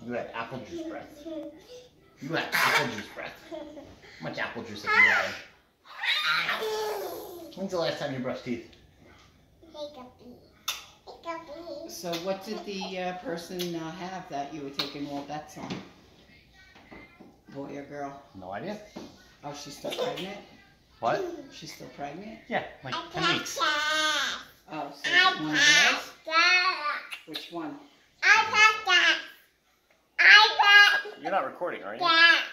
You had apple juice breath. You had apple juice breath. How much apple juice have you had? When's the last time you brushed teeth? So what did the person have that you were taking all bets on? Boy or girl? No idea. Oh, she's still pregnant? What? She's still pregnant? Yeah, like 10 weeks. Oh, so one of those? Which one? You're not recording, are you? Yeah.